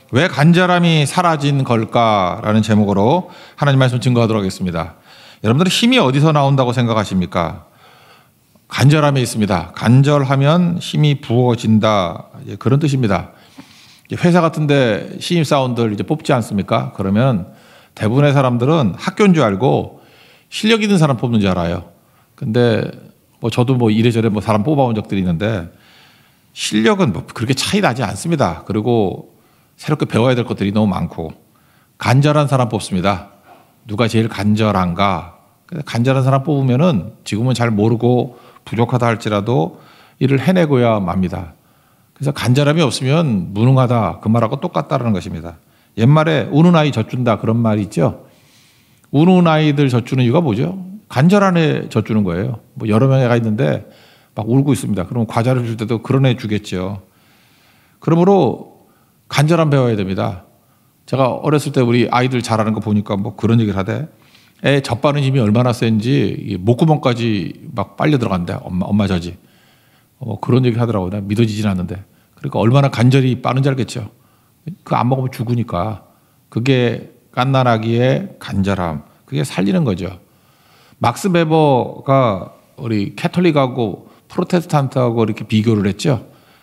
왜 간절함이 사라진 걸까라는 제목으로 하나님 말씀 증거하도록 하겠습니다. 여러분들은 힘이 어디서 나온다고 생각하십니까? 간절함에 있습니다. 간절하면 힘이 부어진다. 그런 뜻입니다. 회사 같은데 신입사원들 이제 뽑지 않습니까? 그러면 대부분의 사람들은 학교인 줄 알고 실력 있는 사람 뽑는 줄 알아요. 근데 저도 이래저래 사람 뽑아본 적들이 있는데 실력은 그렇게 차이 나지 않습니다. 그리고 새롭게 배워야 될 것들이 너무 많고 간절한 사람 뽑습니다. 누가 제일 간절한가? 간절한 사람 뽑으면은 지금은 잘 모르고 부족하다 할지라도 일을 해내고야 맙니다. 그래서 간절함이 없으면 무능하다 그 말하고 똑같다라는 것입니다. 옛말에 우는 아이 젖준다 그런 말이 있죠. 우는 아이들 젖주는 이유가 뭐죠? 간절한 애 젖주는 거예요. 여러 명의 애가 있는데 막 울고 있습니다. 그러면 과자를 줄 때도 그런 애 주겠죠. 그러므로 간절함 배워야 됩니다. 제가 어렸을 때 우리 아이들 잘하는 거 보니까 그런 얘기를 하대. 애 젖 바른 힘이 얼마나 센지 목구멍까지 막 빨려 들어간대. 엄마 젖이. 그런 얘기 하더라고요. 난 믿어지진 않는데. 그러니까 얼마나 간절히 빠른지 알겠죠. 그거 안 먹으면 죽으니까. 그게 갓난아기의 간절함. 그게 살리는 거죠. 막스 베버가 우리 캐톨릭하고 프로테스탄트하고 이렇게 비교를 했죠.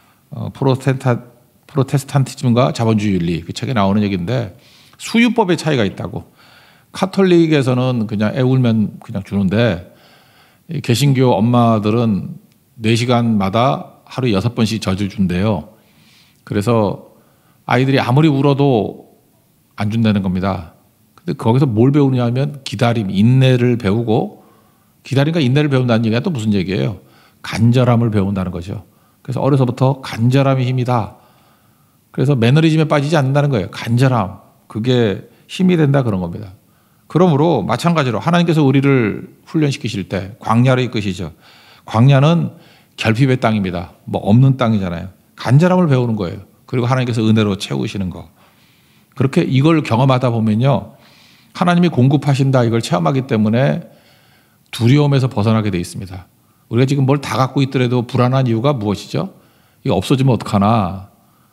프로테스탄티즘과 자본주의 윤리 그 책에 나오는 얘기인데 수유법의 차이가 있다고. 카톨릭에서는 그냥 애 울면 그냥 주는데 개신교 엄마들은 4시간마다 하루에 6번씩 젖을 준대요. 그래서 아이들이 아무리 울어도 안 준다는 겁니다. 근데 거기서 뭘 배우느냐 하면 기다림, 인내를 배우고 기다림과 인내를 배운다는 얘기가 또 무슨 얘기예요? 간절함을 배운다는 거죠. 그래서 어려서부터 간절함이 힘이다. 그래서 매너리즘에 빠지지 않는다는 거예요. 간절함. 그게 힘이 된다 그런 겁니다. 그러므로 마찬가지로 하나님께서 우리를 훈련시키실 때 광야로 이끄시죠. 광야는 결핍의 땅입니다. 없는 땅이잖아요. 간절함을 배우는 거예요. 그리고 하나님께서 은혜로 채우시는 거. 그렇게 이걸 경험하다 보면요. 하나님이 공급하신다 이걸 체험하기 때문에 두려움에서 벗어나게 돼 있습니다. 우리가 지금 뭘 다 갖고 있더라도 불안한 이유가 무엇이죠? 이거 없어지면 어떡하나.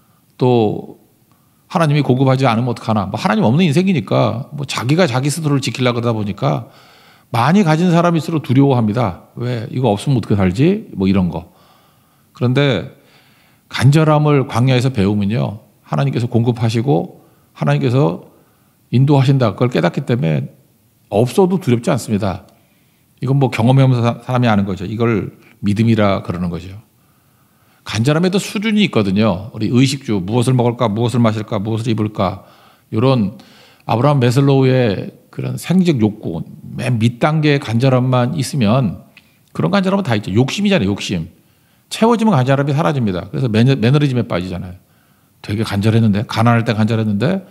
또 하나님이 공급하지 않으면 어떡하나. 하나님 없는 인생이니까 자기가 자기 스스로를 지키려고 그러다 보니까 많이 가진 사람일수록 두려워합니다. 왜? 이거 없으면 어떻게 살지? 이런 거. 그런데 간절함을 광야에서 배우면요. 하나님께서 공급하시고 하나님께서 인도하신다. 그걸 깨닫기 때문에 없어도 두렵지 않습니다. 이건 경험해보면서 사람이 아는 거죠. 이걸 믿음이라 그러는 거죠. 간절함에도 수준이 있거든요. 우리 의식주, 무엇을 먹을까, 무엇을 마실까, 무엇을 입을까. 이런 아브라함 매슬로우의 그런 생적 욕구, 맨 밑단계의 간절함만 있으면 그런 간절함은 다 있죠. 욕심이잖아요, 욕심. 채워지면 간절함이 사라집니다. 그래서 매너리즘에 빠지잖아요. 되게 간절했는데, 가난할 때 간절했는데,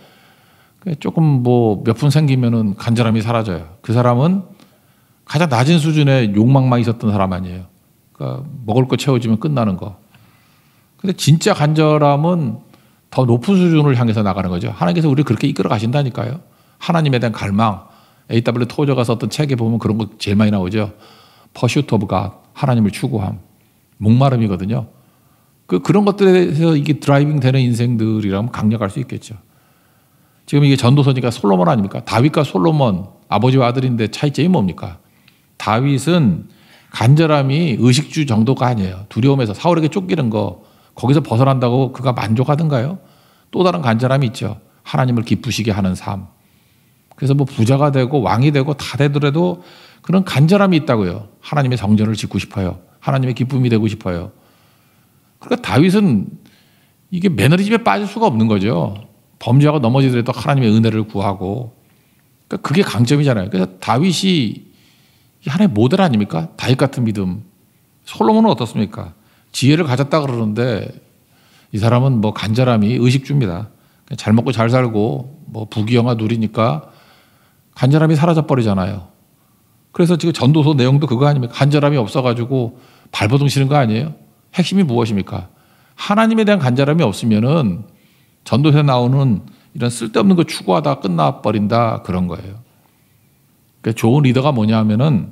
조금 몇 푼 생기면은 간절함이 사라져요. 그 사람은 가장 낮은 수준의 욕망만 있었던 사람 아니에요. 그러니까 먹을 거 채워지면 끝나는 거. 근데 진짜 간절함은 더 높은 수준을 향해서 나가는 거죠. 하나님께서 우리를 그렇게 이끌어 가신다니까요. 하나님에 대한 갈망. A.W. 토저가 썼던 책에 보면 그런 거 제일 많이 나오죠. Pursuit of God. 하나님을 추구함. 목마름이거든요. 그런 것들에서 이게 드라이빙 되는 인생들이라면 강력할 수 있겠죠. 지금 이게 전도서니까 솔로몬 아닙니까? 다윗과 솔로몬, 아버지와 아들인데 차이점이 뭡니까? 다윗은 간절함이 의식주 정도가 아니에요. 두려움에서 사울에게 쫓기는 거 거기서 벗어난다고 그가 만족하던가요? 또 다른 간절함이 있죠. 하나님을 기쁘시게 하는 삶. 그래서 부자가 되고 왕이 되고 다 되더라도 그런 간절함이 있다고요. 하나님의 성전을 짓고 싶어요. 하나님의 기쁨이 되고 싶어요. 그러니까 다윗은 이게 매너리즘에 빠질 수가 없는 거죠. 범죄하고 넘어지더라도 하나님의 은혜를 구하고. 그러니까 그게 강점이잖아요. 그래서 다윗이 하나의 모델 아닙니까? 다윗 같은 믿음. 솔로몬은 어떻습니까? 지혜를 가졌다 그러는데 이 사람은 간절함이 의식주입니다. 잘 먹고 잘 살고 부귀영화 누리니까 간절함이 사라져 버리잖아요. 그래서 지금 전도서 내용도 그거 아닙니까? 간절함이 없어가지고 발버둥 치는 거 아니에요? 핵심이 무엇입니까? 하나님에 대한 간절함이 없으면은 전도서에 나오는 이런 쓸데없는 거 추구하다가 끝나버린다 그런 거예요. 그러니까 좋은 리더가 뭐냐 하면은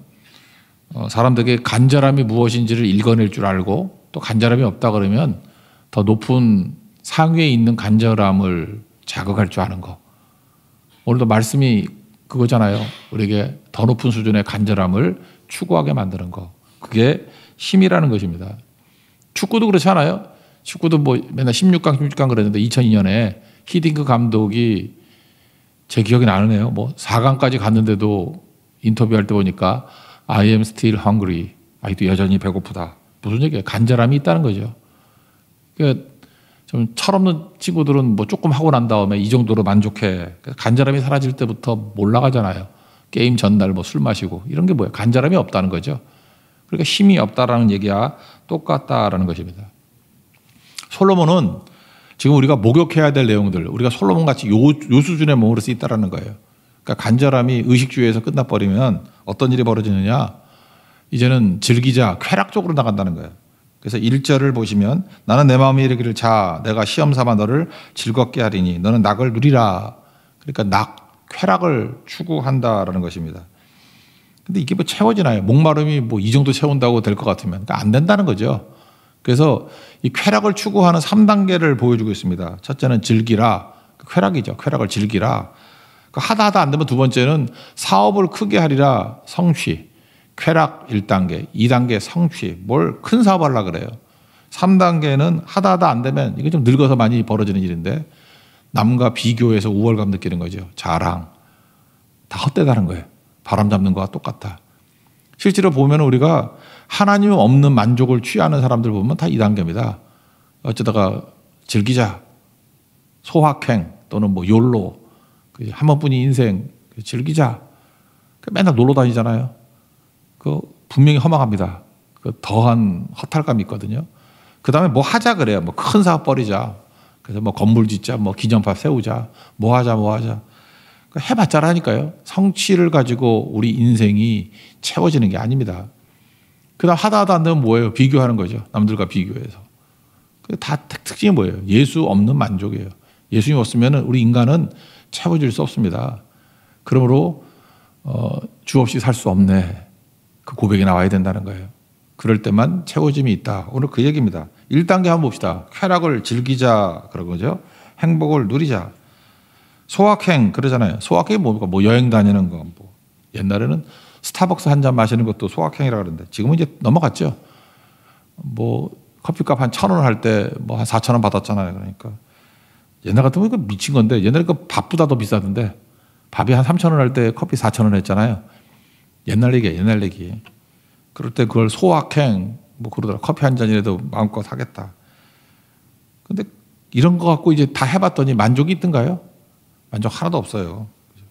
사람들에게 간절함이 무엇인지를 읽어낼 줄 알고 또 간절함이 없다 그러면 더 높은 상위에 있는 간절함을 자극할 줄 아는 거. 오늘도 말씀이 그거잖아요. 우리에게 더 높은 수준의 간절함을 추구하게 만드는 거. 그게 힘이라는 것입니다. 축구도 그렇잖아요. 축구도 뭐 맨날 16강 그랬는데 2002년에 히딩크 감독이 제 기억이 나네요. 뭐 4강까지 갔는데도 인터뷰할 때 보니까 I am still hungry. 아직도 여전히 배고프다. 무슨 얘기예요? 간절함이 있다는 거죠. 그러니까 좀 철없는 친구들은 뭐 조금 하고 난 다음에 이 정도로 만족해. 간절함이 사라질 때부터 몰라가잖아요. 게임 전날 뭐 술 마시고 이런 게 뭐예요? 간절함이 없다는 거죠. 그러니까 힘이 없다라는 얘기와 똑같다라는 것입니다. 솔로몬은 지금 우리가 목욕해야 될 내용들, 우리가 솔로몬 같이 요 수준의 몸으로 수 있다라는 거예요. 그러니까 간절함이 의식주의에서 끝나버리면 어떤 일이 벌어지느냐? 이제는 즐기자, 쾌락 쪽으로 나간다는 거예요. 그래서 1절을 보시면 나는 내 마음에 이르기를 자 내가 시험 삼아 너를 즐겁게 하리니 너는 낙을 누리라. 그러니까 쾌락을 추구한다라는 것입니다. 근데 이게 뭐 채워지나요? 목마름이 뭐 이 정도 채운다고 될 것 같으면 그러니까 안 된다는 거죠. 그래서 이 쾌락을 추구하는 3단계를 보여주고 있습니다. 첫째는 즐기라. 쾌락이죠. 쾌락을 즐기라. 하다 안 되면 두 번째는 사업을 크게 하리라. 성취. 쾌락 1단계, 2단계 성취. 뭘 큰 사업 하려고 그래요. 3단계는 하다 안 되면 이게 좀 늙어서 많이 벌어지는 일인데 남과 비교해서 우월감 느끼는 거죠. 자랑. 다 헛되다는 거예요. 바람 잡는 거와 똑같아. 실제로 보면 우리가 하나님 없는 만족을 취하는 사람들 보면 다 2단계입니다. 어쩌다가 즐기자. 소확행 또는 뭐 욜로. 한 번뿐인 인생 즐기자. 맨날 놀러 다니잖아요. 그 분명히 허망합니다. 그 더한 허탈감이 있거든요. 그 다음에 뭐 하자 그래요. 뭐 큰 사업 벌이자. 그래서 뭐 건물 짓자, 뭐 기념탑 세우자, 뭐 하자. 해봤자라니까요. 성취를 가지고 우리 인생이 채워지는 게 아닙니다. 그 다음 하다 안 되면 뭐예요? 비교하는 거죠. 남들과 비교해서. 다 특징이 뭐예요? 예수 없는 만족이에요. 예수님 없으면 우리 인간은 채워질 수 없습니다. 그러므로 주 없이 살 수 없네. 그 고백이 나와야 된다는 거예요. 그럴 때만 채워짐이 있다. 오늘 그 얘기입니다. 1단계 한번 봅시다. 쾌락을 즐기자 그런 거죠. 행복을 누리자. 소확행 그러잖아요. 소확행이 뭡니까? 뭐 여행 다니는 거. 뭐 옛날에는 스타벅스 한 잔 마시는 것도 소확행이라 그러는데 지금은 이제 넘어갔죠. 뭐 커피값 한 1,000원 할 때 뭐 한 4,000원 받았잖아요. 그러니까 옛날 같으면 이거 미친 건데 옛날에 그 밥보다 더 비싸던데 밥이 한 3,000원 할 때 커피 4,000원 했잖아요. 옛날 얘기. 그럴 때 그걸 소확행 뭐 그러더라. 커피 한 잔이라도 마음껏 하겠다. 근데 이런 거 갖고 이제 다 해봤더니 만족이 있던가요? 만족 하나도 없어요.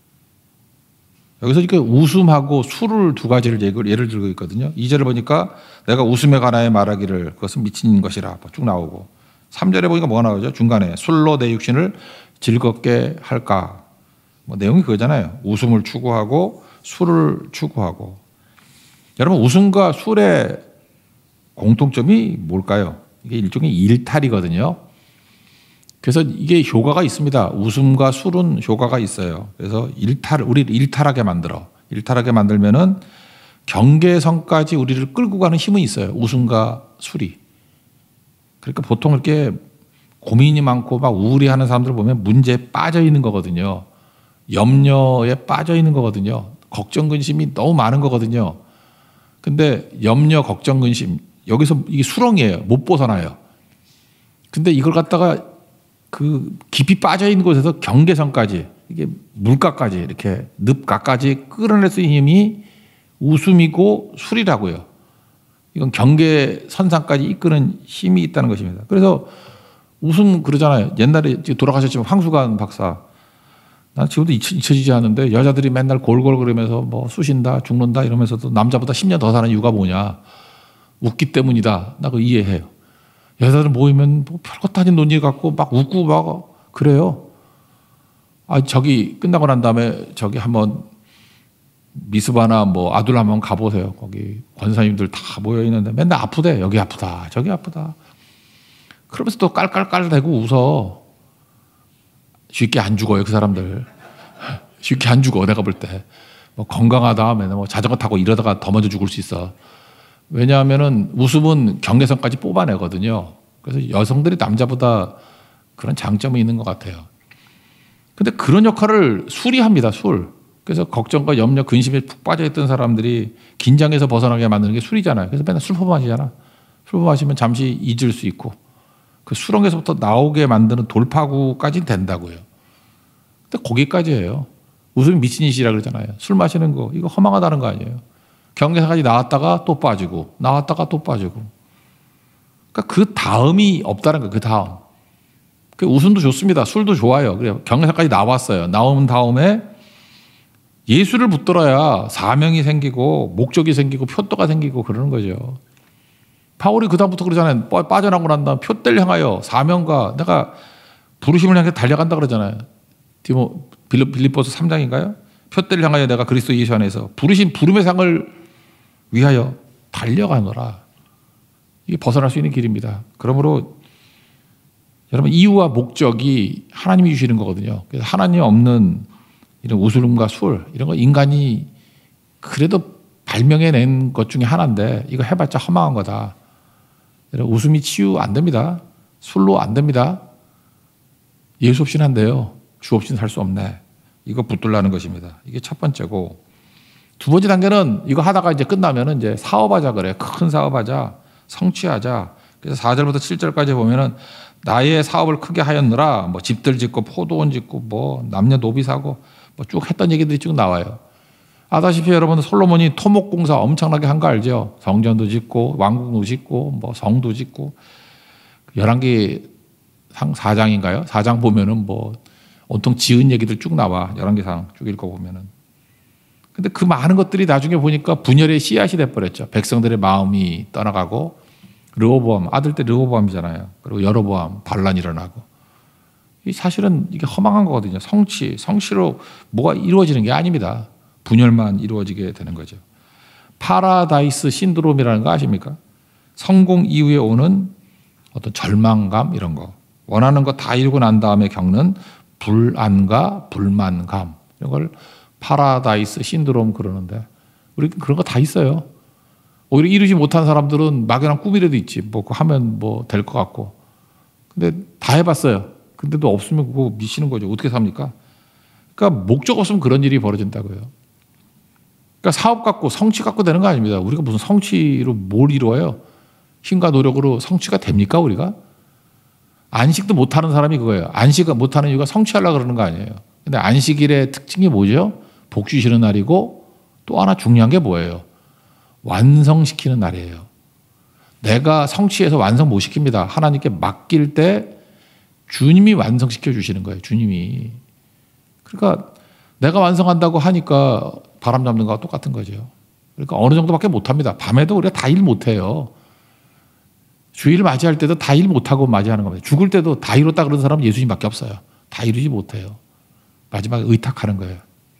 여기서 이렇게 웃음하고 술을 두 가지를 예를 들고 있거든요. 2절을 보니까 내가 웃음에 관하여 말하기를 그것은 미친 것이라 쭉 나오고 3절에 보니까 뭐가 나오죠? 중간에 술로 내 육신을 즐겁게 할까. 뭐 내용이 그거잖아요. 웃음을 추구하고 술을 추구하고. 여러분 웃음과 술의 공통점이 뭘까요? 이게 일종의 일탈이거든요. 그래서 이게 효과가 있습니다. 웃음과 술은 효과가 있어요. 그래서 우리를 일탈하게 만들면은 경계선까지 우리를 끌고 가는 힘은 있어요. 웃음과 술이. 그러니까 보통 이렇게 고민이 많고 막 우울해하는 사람들 보면 문제에 빠져 있는 거거든요. 염려에 빠져 있는 거거든요. 걱정, 근심이 너무 많은 거거든요. 근데 염려, 걱정, 근심 여기서 이게 수렁이에요. 못 벗어나요. 근데 이걸 갖다가 그 깊이 빠져 있는 곳에서 경계선까지 이게 물가까지 이렇게 늪가까지 끌어낼 수 있는 힘이 웃음이고 술이라고요. 이건 경계선상까지 이끄는 힘이 있다는 것입니다. 그래서 웃음 그러잖아요. 옛날에 돌아가셨지만 황수관 박사. 난 지금도 잊혀지지 않는데 여자들이 맨날 골골거리면서 뭐 쑤신다 죽는다 이러면서도 남자보다 10년 더 사는 이유가 뭐냐. 웃기 때문이다. 나 그거 이해해요. 여자들 모이면 뭐 별것 아닌 논의 갖고 막 웃고 막 그래요. 저기 끝나고 난 다음에 저기 한번 미스바나 뭐 아둘 한번 가보세요. 거기 권사님들 다 모여 있는데 맨날 아프대. 여기 아프다. 저기 아프다. 그러면서 또 깔깔깔대고 웃어. 쉽게 안 죽어요. 그 사람들. 쉽게 안 죽어. 내가 볼 때. 뭐 건강하다. 맨날 뭐 자전거 타고 이러다가 더 먼저 죽을 수 있어. 왜냐하면은 웃음은 경계선까지 뽑아내거든요. 그래서 여성들이 남자보다 그런 장점이 있는 것 같아요. 근데 그런 역할을 술이 합니다, 술. 그래서 걱정과 염려, 근심에 푹 빠져있던 사람들이 긴장해서 벗어나게 만드는 게 술이잖아요. 그래서 맨날 술 퍼마시잖아. 술 퍼마시면 잠시 잊을 수 있고 그 수렁에서부터 나오게 만드는 돌파구까지는 된다고요. 근데 거기까지예요. 웃음이 미친 짓이라 그러잖아요. 술 마시는 거 이거 허망하다는 거 아니에요. 경계선까지 나왔다가 또 빠지고 나왔다가 또 빠지고. 그러니까 그 다음이 없다는 거예요. 그 다음. 그 웃음도 좋습니다. 술도 좋아요. 그래요. 경계선까지 나왔어요. 나온 다음에 예수를 붙들어야 사명이 생기고 목적이 생기고 표대가 생기고 그러는 거죠. 바울이 그다음부터 그러잖아요. 빠져나고 난 다음 표대를 향하여 사명과 내가 부르심을 향해 달려간다 그러잖아요. 빌립보서 3장인가요? 표대를 향하여 내가 그리스도 예수 안에서 부르심 부름의 상을 위하여 달려가노라. 이게 벗어날 수 있는 길입니다. 그러므로 여러분 이유와 목적이 하나님이 주시는 거거든요. 그래서 하나님 없는 이런 웃음과 술 이런 거 인간이 그래도 발명해낸 것 중에 하나인데 이거 해봤자 허망한 거다. 웃음이 치유 안 됩니다. 술로 안 됩니다. 예수 없이는 안 돼요. 주 없이는 살 수 없네. 이거 붙들라는 것입니다. 이게 첫 번째고 두 번째 단계는 이거 하다가 이제 끝나면은 이제 사업하자 그래. 큰 사업하자. 성취하자. 그래서 4절부터 7절까지 보면은 나의 사업을 크게 하였느라 뭐 집들 짓고 포도원 짓고 뭐 남녀 노비 사고 뭐 쭉 했던 얘기들이 쭉 나와요. 아다시피 여러분 솔로몬이 토목공사 엄청나게 한 거 알죠? 성전도 짓고 왕궁도 짓고 뭐 성도 짓고 열왕기 4장인가요? 4장 보면은 뭐 온통 지은 얘기들 쭉 나와. 열왕기상 쭉 읽어보면은. 근데 그 많은 것들이 나중에 보니까 분열의 씨앗이 돼버렸죠. 백성들의 마음이 떠나가고 르호보암, 아들 때 르호보암이잖아요. 그리고 여로보암, 반란이 일어나고. 이 사실은 이게 허망한 거거든요. 성취로 뭐가 이루어지는 게 아닙니다. 분열만 이루어지게 되는 거죠. 파라다이스 신드롬이라는 거 아십니까? 성공 이후에 오는 어떤 절망감 이런 거. 원하는 거 다 이루고 난 다음에 겪는 불안과 불만감. 이런 걸 파라다이스 신드롬 그러는데 우리 그런 거 다 있어요. 오히려 이루지 못한 사람들은 막연한 꿈이라도 있지. 뭐 하면 뭐 될 것 같고. 근데 다 해봤어요. 근데도 없으면 그거 미치는 거죠. 어떻게 삽니까? 그러니까 목적 없으면 그런 일이 벌어진다고요. 그러니까 사업 갖고 성취 갖고 되는 거 아닙니다. 우리가 무슨 성취로 뭘 이루어요? 힘과 노력으로 성취가 됩니까 우리가? 안식도 못하는 사람이 그거예요. 안식을 못하는 이유가 성취하려고 그러는 거 아니에요. 근데 안식일의 특징이 뭐죠? 복 주시는 날이고 또 하나 중요한 게 뭐예요? 완성시키는 날이에요. 내가 성취해서 완성 못 시킵니다. 하나님께 맡길 때 주님이 완성시켜 주시는 거예요. 주님이. 그러니까 내가 완성한다고 하니까 바람 잡는 거와 똑같은 거죠. 그러니까 어느 정도밖에 못합니다. 밤에도 우리가 다 일 못해요. 주일을 맞이할 때도 다 일 못하고 맞이하는 겁니다. 죽을 때도 다 이뤘다 그러는 사람은 예수님밖에 없어요. 다 이루지 못해요. 마지막에 의탁하는 거예요.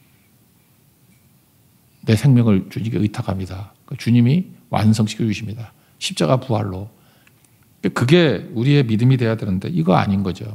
내 생명을 주님께 의탁합니다. 주님이 완성시켜 주십니다. 십자가 부활로. 그게 우리의 믿음이 돼야 되는데 이거 아닌 거죠.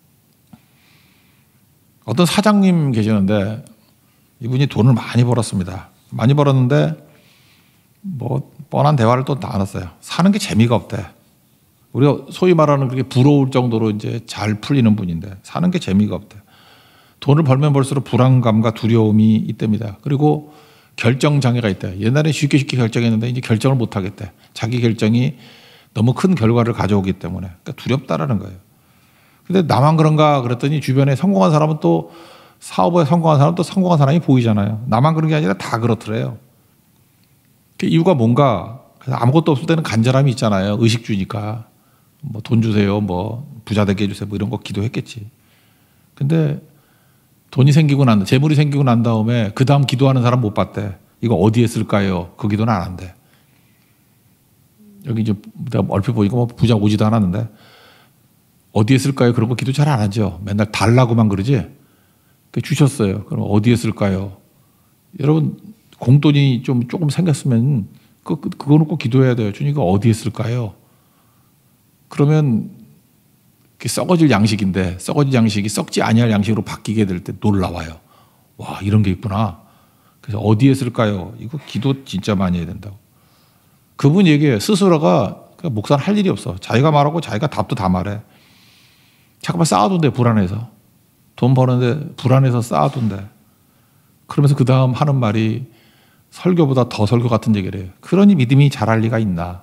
어떤 사장님 계시는데 이분이 돈을 많이 벌었습니다. 많이 벌었는데 뭐 뻔한 대화를 또 나눴어요. 사는 게 재미가 없대. 우리가 소위 말하는 그렇게 부러울 정도로 이제 잘 풀리는 분인데 사는 게 재미가 없대. 돈을 벌면 벌수록 불안감과 두려움이 있답니다. 그리고 결정 장애가 있대. 옛날에 쉽게 결정했는데 이제 결정을 못 하겠대. 자기 결정이 너무 큰 결과를 가져오기 때문에. 그러니까 두렵다라는 거예요. 근데 나만 그런가 그랬더니 주변에 성공한 사람은 또 사업에 성공한 사람은 또 성공한 사람이 보이잖아요. 나만 그런 게 아니라 다 그렇더래요. 그 이유가 뭔가 그래서 아무것도 없을 때는 간절함이 있잖아요. 의식 주니까 뭐 돈 주세요, 뭐 부자 되게 해주세요, 뭐 이런 거 기도했겠지. 근데 돈이 생기고 재물이 생기고 난 다음에 그 다음 기도하는 사람 못 봤대. 이거 어디에 쓸까요? 그 기도는 안 한대. 여기 이제 내가 얼핏 보니까 뭐 부자 오지도 않았는데 어디에 쓸까요? 그런 거 기도 잘 안 하죠. 맨날 달라고만 그러지. 주셨어요. 그럼 어디에 쓸까요? 여러분 공돈이 좀 조금 생겼으면 그거 놓고 기도해야 돼요. 주님 이거 어디에 쓸까요? 그러면 썩어질 양식인데 썩어질 양식이 썩지 아니할 양식으로 바뀌게 될 때 놀라워요. 와 이런 게 있구나. 그래서 어디에 쓸까요? 이거 기도 진짜 많이 해야 된다고. 그분 얘기해요. 스스로가 목사는 할 일이 없어. 자기가 말하고 자기가 답도 다 말해. 잠깐만 쌓아둔대 불안해서. 돈 버는데 불안해서 쌓아둔대. 그러면서 그 다음 하는 말이 설교보다 더 설교 같은 얘기를 해요. 그러니 믿음이 잘할 리가 있나.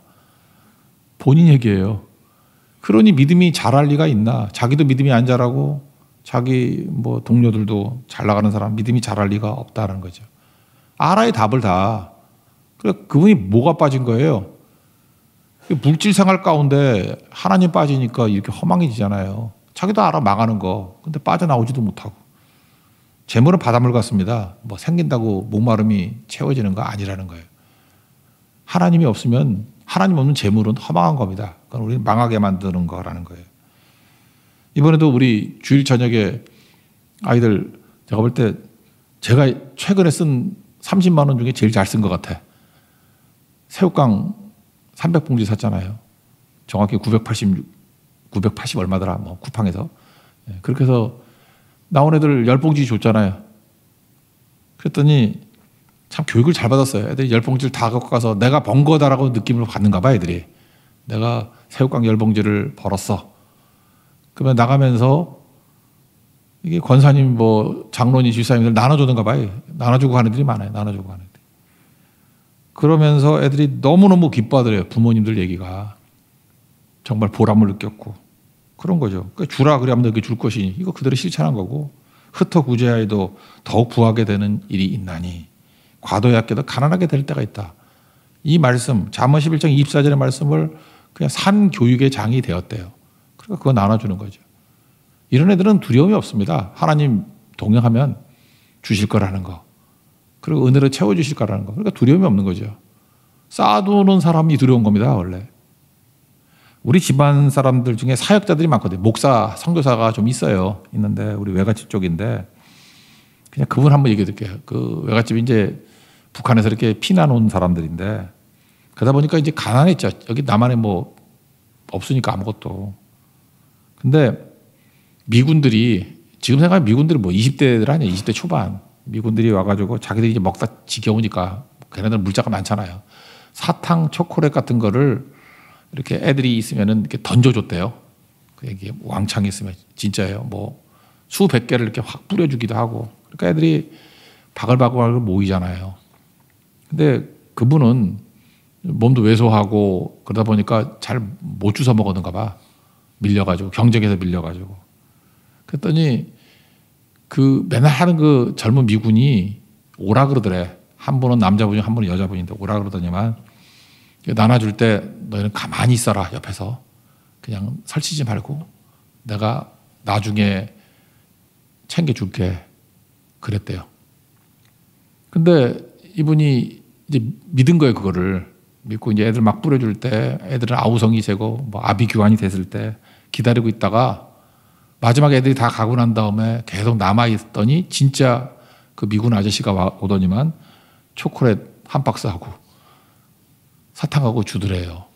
본인 얘기예요. 그러니 믿음이 잘할 리가 있나. 자기도 믿음이 안 자라고 자기 뭐 동료들도 잘 나가는 사람 믿음이 잘할 리가 없다는 거죠. 알아야 답을 다. 그분이 뭐가 빠진 거예요? 물질 생활 가운데 하나님 빠지니까 이렇게 허망해지잖아요. 자기도 알아 망하는 거. 근데 빠져나오지도 못하고. 재물은 바닷물 같습니다. 뭐 생긴다고 목마름이 채워지는 거 아니라는 거예요. 하나님이 없으면 하나님 없는 재물은 허망한 겁니다. 그건 우리는 망하게 만드는 거라는 거예요. 이번에도 우리 주일 저녁에 아이들 제가 볼 때 제가 최근에 쓴 30만 원 중에 제일 잘 쓴 것 같아. 새우깡 300봉지 샀잖아요. 정확히 980 얼마더라. 뭐 쿠팡에서. 그렇게 해서 나온 애들 10봉지 줬잖아요. 그랬더니 참 교육을 잘 받았어요. 애들이 10봉지를 다 갖고 가서 내가 번 거다라고 느낌을 받는가 봐, 애들이. 내가 새우깡 10봉지를 벌었어. 그러면 나가면서 이게 권사님 뭐 장로님 집사님들 나눠주는가 봐요. 나눠주고 가는 애들이 많아요. 나눠주고 가는 애들. 그러면서 애들이 너무너무 기뻐하더래요. 부모님들 얘기가. 정말 보람을 느꼈고. 그런 거죠. 그러니까 주라 그러면 너에게 줄 것이니 이거 그대로 실천한 거고 흩어 구제하여도 더욱 부하게 되는 일이 있나니 과도히 아껴도 가난하게 될 때가 있다. 이 말씀 잠언 11장 24절의 말씀을 그냥 산 교육의 장이 되었대요. 그러니까 그거 나눠주는 거죠. 이런 애들은 두려움이 없습니다. 하나님 동행하면 주실 거라는 거. 그리고 은혜로 채워주실 거라는 거. 그러니까 두려움이 없는 거죠. 쌓아두는 사람이 두려운 겁니다. 원래. 우리 집안 사람들 중에 사역자들이 많거든요. 목사, 선교사가 좀 있어요. 있는데 우리 외갓집 쪽인데 그냥 그분 한번 얘기해 드릴게요. 그 외갓집이 이제 북한에서 이렇게 피난 온 사람들인데 그러다 보니까 이제 가난했죠. 여기 남한에 뭐 없으니까 아무것도. 근데 미군들이 지금 생각하면 미군들이 뭐 20대들 아니에요. 20대 초반. 미군들이 와가지고 자기들이 이제 먹다 지겨우니까 걔네들 물자가 많잖아요. 사탕, 초콜릿 같은 거를 이렇게 애들이 있으면은 이렇게 던져줬대요. 이게 왕창 있으면 진짜예요. 뭐 수백 개를 이렇게 확 뿌려주기도 하고. 그러니까 애들이 바글바글 모이잖아요. 근데 그분은 몸도 왜소하고 그러다 보니까 잘 못 주워 먹었는가 봐. 밀려가지고 경쟁에서 밀려가지고. 그랬더니 그 맨날 하는 그 젊은 미군이 오라 그러더래. 한 분은 남자분이 한 분은 여자분인데 오라 그러더니만 나눠줄 때 너희는 가만히 있어라 옆에서 그냥 설치지 말고 내가 나중에 챙겨줄게 그랬대요. 근데 이분이 이제 믿은 거예요. 그거를 믿고 이제 애들 막 뿌려줄 때 애들은 아우성이 되고 뭐 아비규환이 됐을 때 기다리고 있다가 마지막에 애들이 다 가고 난 다음에 계속 남아있더니 진짜 그 미군 아저씨가 오더니만 초콜릿 한 박스 하고 사탕하고 주더래요.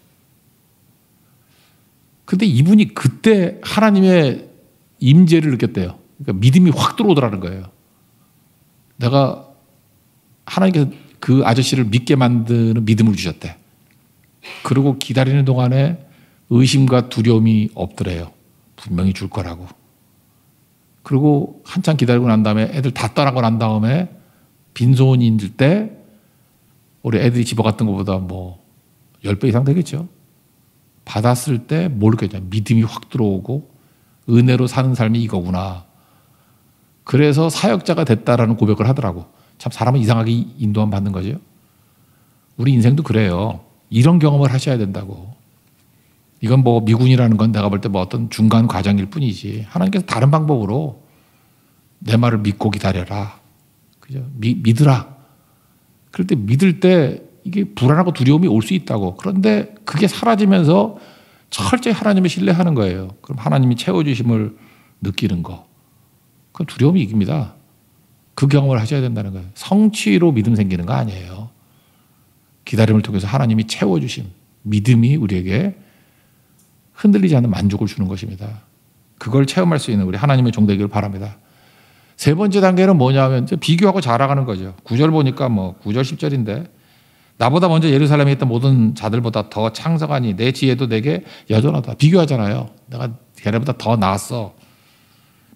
근데 이분이 그때 하나님의 임재를 느꼈대요. 그러니까 믿음이 확 들어오더라는 거예요. 내가 하나님께서 그 아저씨를 믿게 만드는 믿음을 주셨대. 그리고 기다리는 동안에 의심과 두려움이 없더래요. 분명히 줄 거라고. 그리고 한참 기다리고 난 다음에 애들 다 떠나고 난 다음에 빈손이 있을 때 우리 애들이 집어갔던 것보다 뭐 10배 이상 되겠죠. 받았을 때 모르겠냐. 믿음이 확 들어오고 은혜로 사는 삶이 이거구나. 그래서 사역자가 됐다라는 고백을 하더라고. 참 사람은 이상하게 인도함 받는 거죠. 우리 인생도 그래요. 이런 경험을 하셔야 된다고. 이건 뭐 미군이라는 건 내가 볼 때 뭐 어떤 중간 과정일 뿐이지. 하나님께서 다른 방법으로 내 말을 믿고 기다려라. 그죠? 믿으라. 그럴 때 믿을 때 이게 불안하고 두려움이 올 수 있다고. 그런데 그게 사라지면서 철저히 하나님을 신뢰하는 거예요. 그럼 하나님이 채워주심을 느끼는 거. 그럼 두려움이 이깁니다. 그 경험을 하셔야 된다는 거예요. 성취로 믿음 생기는 거 아니에요. 기다림을 통해서 하나님이 채워주심, 믿음이 우리에게 흔들리지 않는 만족을 주는 것입니다. 그걸 체험할 수 있는 우리 하나님의 종 되기를 바랍니다. 세 번째 단계는 뭐냐면 비교하고 자랑하는 거죠. 9절 보니까 뭐 9절 10절인데 나보다 먼저 예루살렘에 있던 모든 자들보다 더 창성하니 내 지혜도 내게 여전하다. 비교하잖아요. 내가 걔네보다 더 나았어.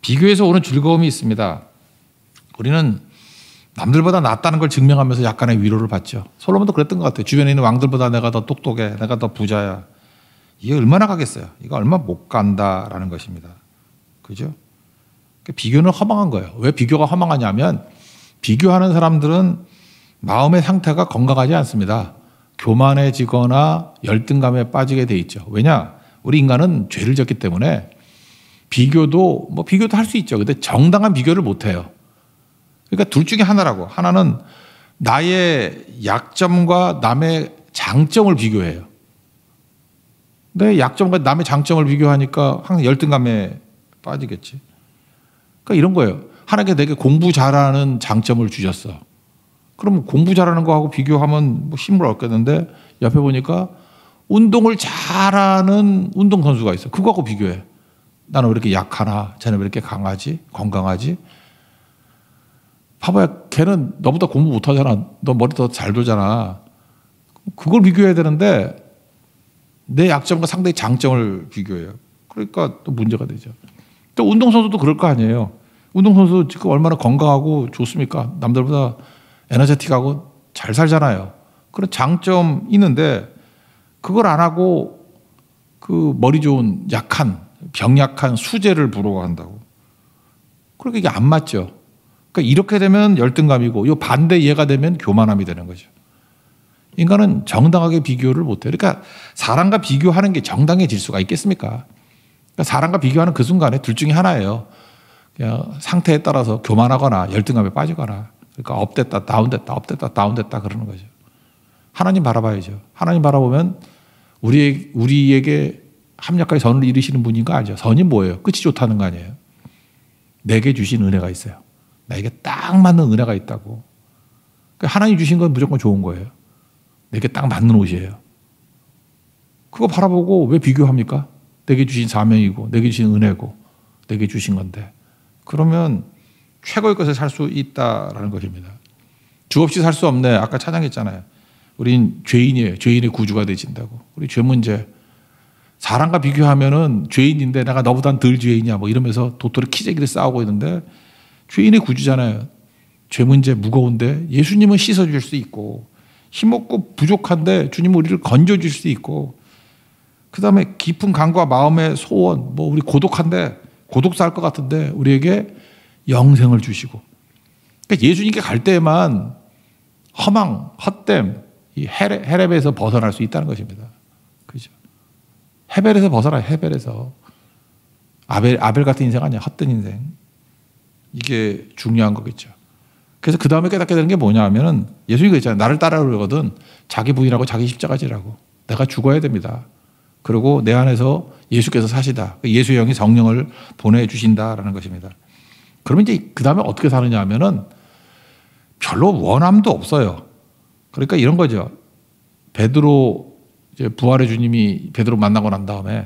비교에서 오는 즐거움이 있습니다. 우리는 남들보다 낫다는 걸 증명하면서 약간의 위로를 받죠. 솔로몬도 그랬던 것 같아요. 주변에 있는 왕들보다 내가 더 똑똑해. 내가 더 부자야. 이게 얼마나 가겠어요. 이거 얼마 못 간다라는 것입니다. 그죠? 비교는 허망한 거예요. 왜 비교가 허망하냐면 비교하는 사람들은 마음의 상태가 건강하지 않습니다. 교만해지거나 열등감에 빠지게 돼 있죠. 왜냐? 우리 인간은 죄를 졌기 때문에 비교도 할 수 있죠. 근데 정당한 비교를 못 해요. 그러니까 둘 중에 하나라고. 하나는 나의 약점과 남의 장점을 비교해요. 내 약점과 남의 장점을 비교하니까 항상 열등감에 빠지겠지. 그러니까 이런 거예요. 하나님께 내게 공부 잘하는 장점을 주셨어. 그럼 공부 잘하는 거하고 비교하면 힘을 얻겠는데 옆에 보니까 운동을 잘하는 운동선수가 있어. 그거하고 비교해. 나는 왜 이렇게 약하나? 쟤는 왜 이렇게 강하지? 건강하지? 봐봐야 걔는 너보다 공부 못하잖아. 너 머리 더 잘 돌잖아. 그걸 비교해야 되는데 내 약점과 상대의 장점을 비교해요. 그러니까 또 문제가 되죠. 또 운동선수도 그럴 거 아니에요. 운동선수 지금 얼마나 건강하고 좋습니까? 남들보다 에너제틱하고 잘 살잖아요. 그런 장점 있는데 그걸 안 하고 그 머리 좋은 약한 병약한 수재를 부러워한다고. 그러니까 이게 안 맞죠. 그러니까 이렇게 되면 열등감이고 이 반대 이해가 되면 교만함이 되는 거죠. 인간은 정당하게 비교를 못해요. 그러니까 사람과 비교하는 게 정당해질 수가 있겠습니까? 그러니까 사람과 비교하는 그 순간에 둘 중에 하나예요. 그냥 상태에 따라서 교만하거나 열등감에 빠지거나 그러니까 업됐다 다운됐다 업됐다 다운됐다 그러는 거죠. 하나님 바라봐야죠. 하나님 바라보면 우리에게 합력하게 선을 이루시는 분인 거 알죠? 선이 뭐예요? 끝이 좋다는 거 아니에요? 내게 주신 은혜가 있어요. 나에게 딱 맞는 은혜가 있다고. 그러니까 하나님 주신 건 무조건 좋은 거예요. 내게 딱 맞는 옷이에요. 그거 바라보고 왜 비교합니까? 내게 주신 사명이고 내게 주신 은혜고 내게 주신 건데 그러면 최고의 것을 살 수 있다라는 것입니다. 주 없이 살 수 없네. 아까 찬양했잖아요. 우린 죄인이에요. 죄인의 구주가 되신다고. 우리 죄 문제. 사람과 비교하면은 죄인인데 내가 너보단 덜 죄인이야 뭐 이러면서 도토리 키재기를 싸우고 있는데 죄인의 구주잖아요. 죄 문제 무거운데 예수님은 씻어줄 수 있고 힘없고 부족한데 주님은 우리를 건져줄 수 있고 그다음에 깊은 강과 마음의 소원 뭐 우리 고독한데 고독살 것 같은데 우리에게 영생을 주시고 그러니까 예수님께 갈 때에만 허망, 헛됨, 이 헤렙에서 벗어날 수 있다는 것입니다. 그죠? 헤벨에서 벗어나요. 헤벨에서 아벨 같은 인생 아니야. 헛된 인생. 이게 중요한 거겠죠. 그래서 그 다음에 깨닫게 되는 게 뭐냐 하면은 예수님이 그랬잖아요. 나를 따라오려거든 자기 부인하고 자기 십자가 지라고. 내가 죽어야 됩니다. 그리고 내 안에서 예수께서 사시다. 예수의 영이 성령을 보내주신다라는 것입니다. 그러면 이제 그 다음에 어떻게 사느냐 하면은 별로 원함도 없어요. 그러니까 이런 거죠. 베드로 이제 부활의 주님이 베드로 만나고 난 다음에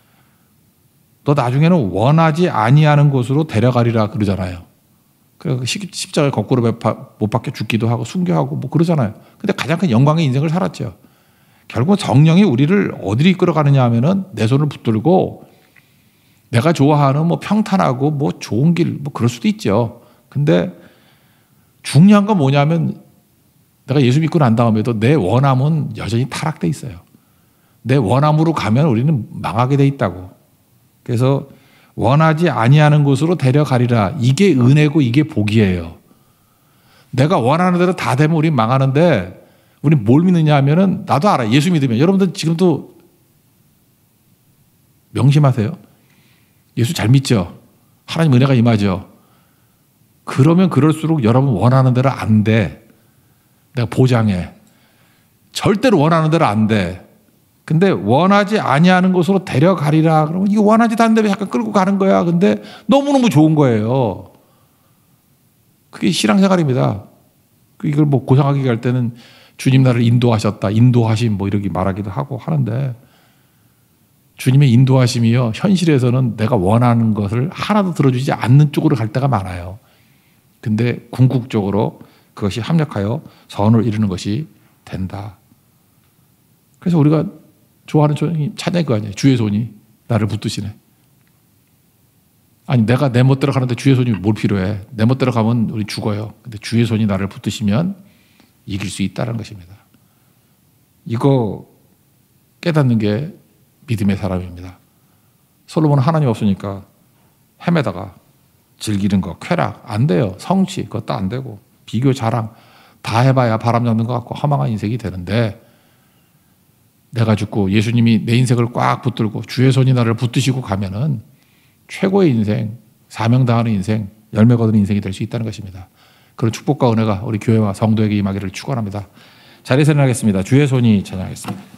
너 나중에는 원하지 아니하는 곳으로 데려가리라 그러잖아요. 그래서 십자가에 거꾸로 못 박혀 죽기도 하고 순교하고 뭐 그러잖아요. 근데 가장 큰 영광의 인생을 살았죠. 결국 성령이 우리를 어디로 이끌어가느냐 하면은 내 손을 붙들고 내가 좋아하는 뭐 평탄하고 뭐 좋은 길 뭐 그럴 수도 있죠. 근데 중요한 건 뭐냐면 내가 예수 믿고 난 다음에도 내 원함은 여전히 타락돼 있어요. 내 원함으로 가면 우리는 망하게 돼 있다고. 그래서 원하지 아니하는 곳으로 데려가리라. 이게 은혜고 이게 복이에요. 내가 원하는 대로 다 되면 우린 망하는데 우린 뭘 믿느냐 하면은 나도 알아. 예수 믿으면 여러분들 지금도 명심하세요. 예수 잘 믿죠? 하나님 은혜가 임하죠? 그러면 그럴수록 여러분 원하는 대로 안 돼. 내가 보장해. 절대로 원하는 대로 안 돼. 근데 원하지 아니하는 곳으로 데려가리라. 그러면 이거 원하지도 않는데 약간 끌고 가는 거야. 근데 너무너무 좋은 거예요. 그게 신앙생활입니다. 이걸 뭐 고상하게 갈 때는 주님 나를 인도하셨다. 인도하심 뭐 이렇게 말하기도 하고 하는데 주님의 인도하심이요. 현실에서는 내가 원하는 것을 하나도 들어주지 않는 쪽으로 갈 때가 많아요. 근데 궁극적으로 그것이 합력하여 선을 이루는 것이 된다. 그래서 우리가 좋아하는 찬양이 그거 아니에요. 주의 손이 나를 붙드시네. 아니 내가 내 멋대로 가는데 주의 손이 뭘 필요해? 내 멋대로 가면 우리 죽어요. 근데 주의 손이 나를 붙드시면 이길 수 있다는 것입니다. 이거 깨닫는 게 믿음의 사람입니다. 솔로몬은 하나님 없으니까 헤매다가 즐기는 거, 쾌락 안 돼요. 성취 그것도 안 되고 비교, 자랑 다 해봐야 바람 잡는 것 같고 허망한 인생이 되는데, 내가 죽고 예수님이 내 인생을 꽉 붙들고 주의 손이 나를 붙드시고 가면은 최고의 인생, 사명당하는 인생, 열매 거두는 인생이 될 수 있다는 것입니다. 그런 축복과 은혜가 우리 교회와 성도에게 임하기를 축원합니다. 자리에서 일어나겠습니다. 주의 손이 찬양하겠습니다.